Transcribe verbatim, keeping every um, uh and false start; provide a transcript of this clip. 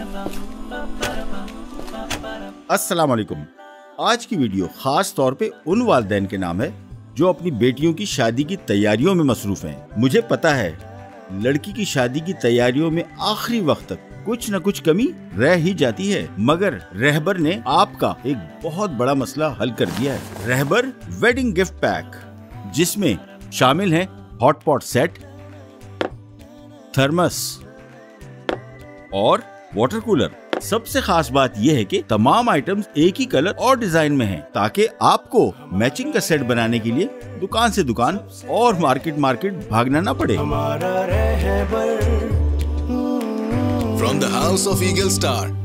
अस्सलाम वालेकुम। आज की वीडियो खास तौर पे उन वालिदैन के नाम है जो अपनी बेटियों की शादी की तैयारियों में मसरूफ हैं। मुझे पता है लड़की की शादी की तैयारियों में आखिरी वक्त तक कुछ न कुछ कमी रह ही जाती है, मगर रहबर ने आपका एक बहुत बड़ा मसला हल कर दिया है। रहबर वेडिंग गिफ्ट पैक, जिसमें शामिल है हॉट पॉट सेट, थर्मस और वाटर कूलर। सबसे खास बात यह है कि तमाम आइटम्स एक ही कलर और डिजाइन में हैं, ताकि आपको मैचिंग का सेट बनाने के लिए दुकान से दुकान और मार्केट मार्केट भागना ना पड़े। From the house of Eagle Star,